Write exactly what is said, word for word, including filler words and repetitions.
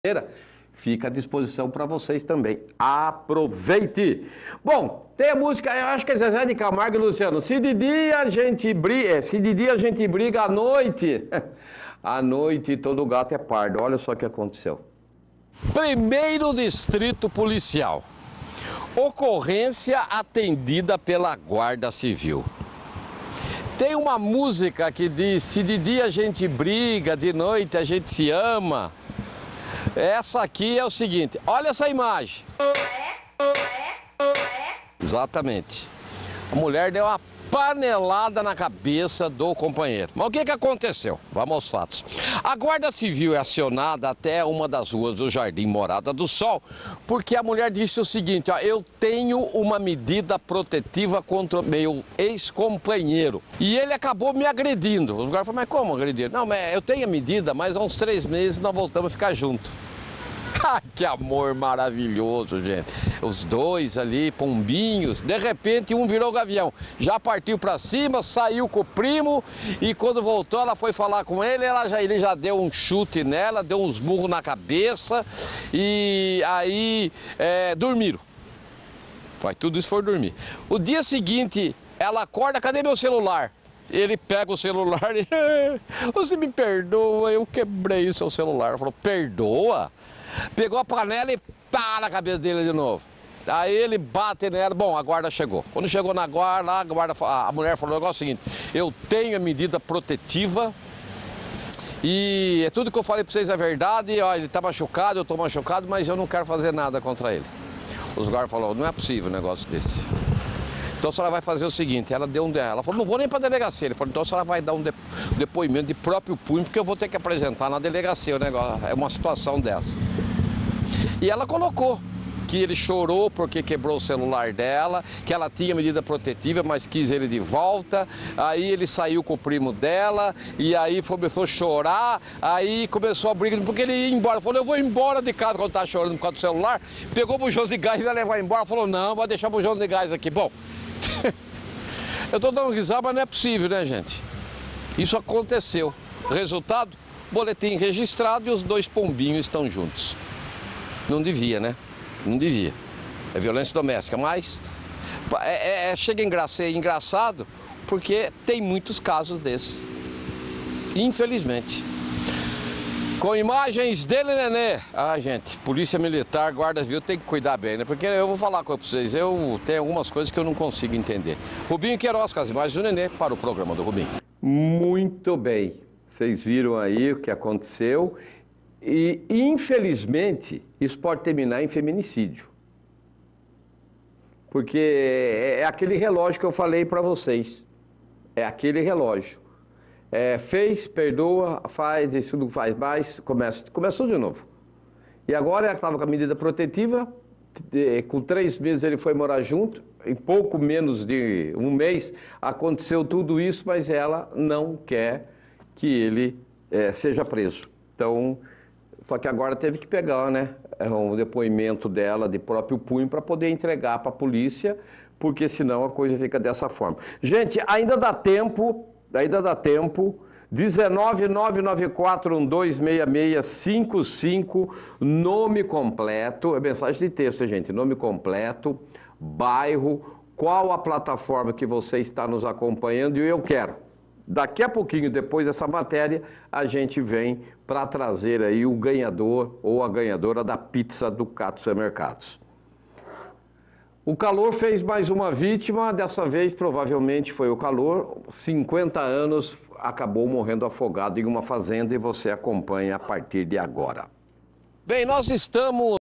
Fica à disposição para vocês também. Aproveite! Bom, tem a música, eu acho que é Zezé de Camargo e Luciano. Se de dia a gente briga, se de dia a gente briga à noite, à noite todo gato é pardo. Olha só o que aconteceu. Primeiro Distrito Policial. Ocorrência atendida pela Guarda Civil. Tem uma música que diz: se de dia a gente briga, de noite a gente se ama. Essa aqui é o seguinte, olha essa imagem. Exatamente. A mulher deu uma panelada na cabeça do companheiro. Mas o que que aconteceu? Vamos aos fatos. A Guarda Civil é acionada até uma das ruas do Jardim Morada do Sol, porque a mulher disse o seguinte, ó, eu tenho uma medida protetiva contra o meu ex-companheiro. E ele acabou me agredindo. Os guardas falaram, mas como agredir? Não, mas eu tenho a medida, mas há uns três meses nós voltamos a ficar juntos. Ai, que amor maravilhoso, gente. Os dois ali, pombinhos, de repente um virou gavião. Já partiu pra cima, saiu com o primo e quando voltou ela foi falar com ele, ela já, ele já deu um chute nela, deu uns burros na cabeça e aí é, dormiram. Vai, tudo isso foi dormir. O dia seguinte, ela acorda, cadê meu celular? Ele pega o celular e... Você me perdoa, eu quebrei o seu celular. Falou, perdoa? Pegou a panela e pá na cabeça dele de novo. Aí ele bate nela, bom, a guarda chegou. Quando chegou na guarda, a, guarda, a mulher falou o negócio seguinte, eu tenho a medida protetiva e é tudo que eu falei pra vocês é verdade, ó, ele tá machucado, eu tô machucado, mas eu não quero fazer nada contra ele. Os guardas falaram, não é possível um negócio desse. Então a senhora vai fazer o seguinte, ela deu um... Ela falou, não vou nem para a delegacia. Ele falou, então a senhora vai dar um depoimento de próprio punho, porque eu vou ter que apresentar na delegacia o negócio. É uma situação dessa. E ela colocou que ele chorou porque quebrou o celular dela, que ela tinha medida protetiva, mas quis ele de volta. Aí ele saiu com o primo dela, e aí começou a chorar, aí começou a briga, porque ele ia embora. Falou, eu vou embora de casa quando tá chorando por causa do celular. Pegou o bujão de gás e ia levar embora. Falou, não, vou deixar o bujão de gás aqui. Bom, eu tô dando risada, mas não é possível, né, gente? Isso aconteceu. Resultado, boletim registrado e os dois pombinhos estão juntos. Não devia, né? Não devia. É violência doméstica, mas é, é, chega a ser engraçado porque tem muitos casos desses. Infelizmente. Com imagens dele, Nenê. Ah, gente, polícia militar, guarda civil, tem que cuidar bem, né? Porque eu vou falar com vocês, eu tenho algumas coisas que eu não consigo entender. Rubinho Queiroz, com as imagens do Nenê, para o programa do Rubinho. Muito bem. Vocês viram aí o que aconteceu. E, infelizmente, isso pode terminar em feminicídio. Porque é aquele relógio que eu falei para vocês. É aquele relógio. É, fez, perdoa, faz, isso não faz mais, começa, começou de novo. E agora ela estava com a medida protetiva, com três meses ele foi morar junto, em pouco menos de um mês aconteceu tudo isso, mas ela não quer que ele é, seja preso. Então, só que agora teve que pegar, né, um depoimento dela de próprio punho para poder entregar para a polícia, porque senão a coisa fica dessa forma. Gente, ainda dá tempo... Ainda dá tempo, dezenove nove nove quatro um dois seis seis cinco cinco, nome completo, é mensagem de texto, gente, nome completo, bairro, qual a plataforma que você está nos acompanhando e eu quero. Daqui a pouquinho, depois dessa matéria, a gente vem para trazer aí o ganhador ou a ganhadora da pizza do Cato Supermercados. O calor fez mais uma vítima, dessa vez provavelmente foi o calor, cinquenta anos, acabou morrendo afogado em uma fazenda e você acompanha a partir de agora. Bem, nós estamos...